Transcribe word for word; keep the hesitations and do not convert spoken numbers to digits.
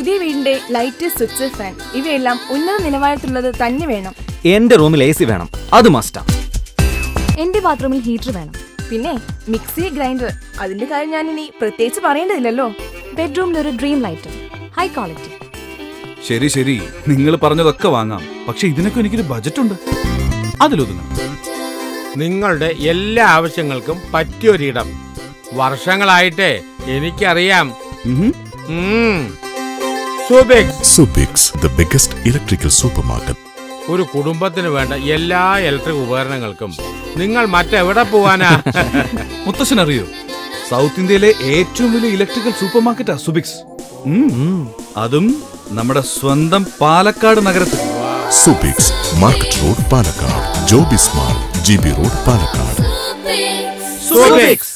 പുതിയ വീടിന്റെ light, switch, fan ഇവയെല്ലാം ഉന്നത നിലവാരത്തിലുള്ളത് തന്നെ വേണം. എന്റെ റൂമിൽ എ സി വേണം, അത് മസ്റ്റാ. എന്റെ ബാത്റൂമിൽ ഹീറ്റർ വേണം. പിന്നെ മിക്സി, ഗ്രൈൻഡർ, അതിന്റെ കാര്യം ഞാൻ ഇനി പ്രത്യേകിച്ച് പറയേണ്ടതില്ലല്ലോ. ബെഡ്റൂമിൽ ഒരു ഡ്രീം ലൈറ്റ്, ഹൈ ക്വാളിറ്റി. ശരി ശരി, നിങ്ങൾ പറഞ്ഞതൊക്കെ വാങ്ങാം. പക്ഷെ ഇതിനൊക്കെ എനിക്കൊരു ബജറ്റ് ഉണ്ട്, അതിലൊതുങ്ങണം. നിങ്ങളുടെ എല്ലാ ആവശ്യങ്ങൾക്കും പറ്റിയൊരിടം. വർഷങ്ങളായിട്ട് എനിക്കറിയാം. സുബിക്സ്, the biggest electrical supermarket. ഒരു കുടുംബത്തിന് വേണ്ട എല്ലാ ഇലക്ട്രിക് ഉപകരണങ്ങൾക്കും നിങ്ങൾ മറ്റെവിടെ പോവാനാ? മുത്തശ്ശൻ അറിയോ, സൗത്ത് ഇന്ത്യയിലെ ഏറ്റവും വലിയ ഇലക്ട്രിക്കൽ സൂപ്പർ മാർക്കറ്റാ സുബിക്സ്. അതും നമ്മുടെ സ്വന്തം പാലക്കാട് നഗരത്തിൽ. സുബിക്സ്, മാർക്കറ്റ് റോഡ്, പാലക്കാട്. ജോബി സ്മാൾ, ജി ബി റോഡ്, പാലക്കാട്. സുബിക്സ്.